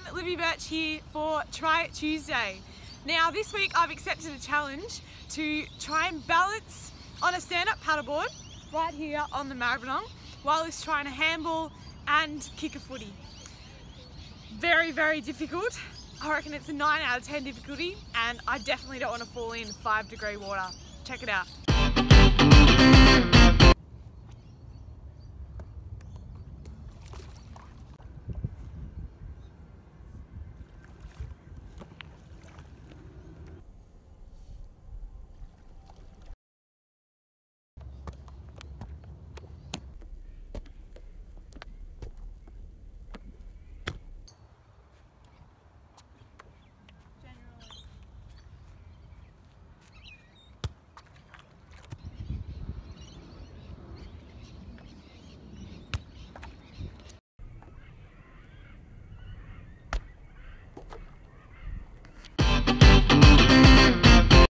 Libby Birch here for Try It Tuesday. Now this week I've accepted a challenge to try and balance on a stand-up paddleboard right here on the Maribyrnong while it's trying to handball and kick a footy. Very, very difficult. I reckon it's a 9 out of 10 difficulty, and I definitely don't want to fall in 5-degree water. Check it out.